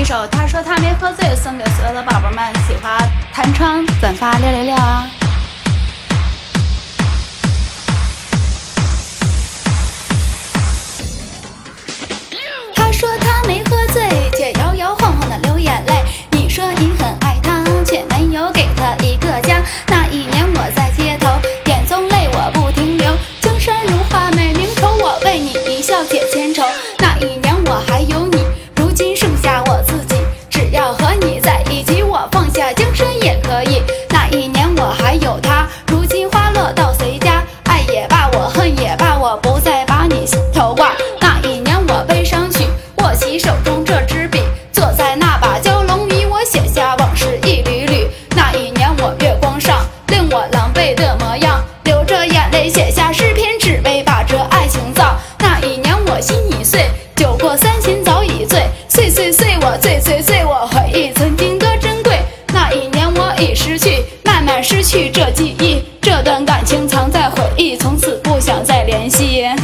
一首他说他没喝醉，送给所有的宝宝们，喜欢弹窗转发666啊！他说他没喝醉，却摇摇晃晃的流眼泪。你说你很爱他，却没有给他一个家。那一年我在街头，眼中泪我不停留。江山如画美名愁，我为你一笑解千愁。那一年我还有你，如今剩下我自己。只要和你在一起，我放下江山也可以。那一年我还有他，如今花落到谁家？爱也罢，我恨也罢，我不再把你心头挂。那一年我悲伤去，握起手中这支笔，坐在那把蛟龙椅，我写下往事一缕缕。那一年我月光上，令我狼狈的模样，流着眼泪写下诗篇，只为把这爱情造。那一年我心已碎，酒过三巡早已醉，岁岁岁我醉醉醉，我回忆曾经多珍贵。那一年我已失去，慢慢失去这记忆，这段感情藏在回忆，从此不想再联系。